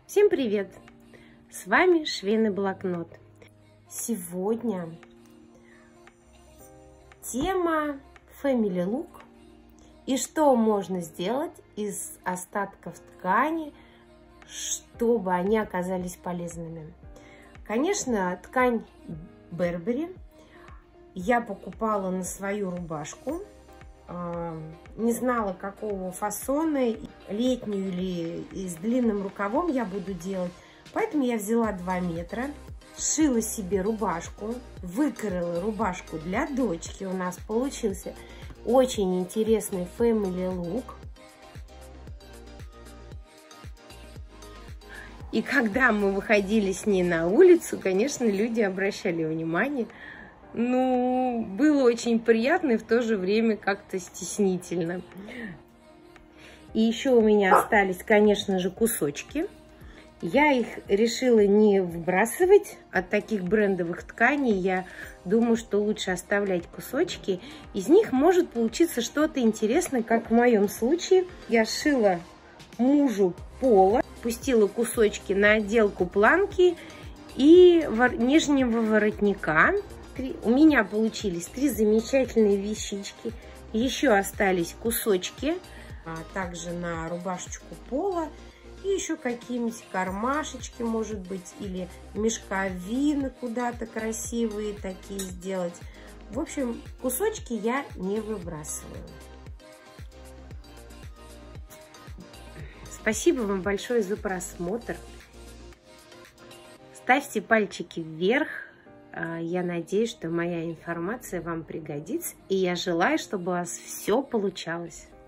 Всем привет! С вами Швейный блокнот. Сегодня тема Family Look и что можно сделать из остатков ткани, чтобы они оказались полезными. Конечно, ткань Burberry я покупала на свою рубашку. Не знала, какого фасона, летнюю или с длинным рукавом я буду делать. Поэтому я взяла 2 метра, сшила себе рубашку, выкроила рубашку для дочки. У нас получился очень интересный family look. И когда мы выходили с ней на улицу, конечно, люди обращали внимание. Ну, было очень приятно и в то же время как-то стеснительно. И еще у меня остались, конечно же, кусочки. Я их решила не выбрасывать от таких брендовых тканей. Я думаю, что лучше оставлять кусочки. Из них может получиться что-то интересное, как в моем случае. Я сшила мужу поло, пустила кусочки на отделку планки и нижнего воротника. У меня получились 3 замечательные вещички. Еще остались кусочки, также на рубашечку пола. И еще какие-нибудь кармашечки, может быть, или мешковины куда-то красивые такие сделать. В общем, кусочки я не выбрасываю. Спасибо вам большое за просмотр. Ставьте пальчики вверх. Я надеюсь, что моя информация вам пригодится, и я желаю, чтобы у вас все получалось.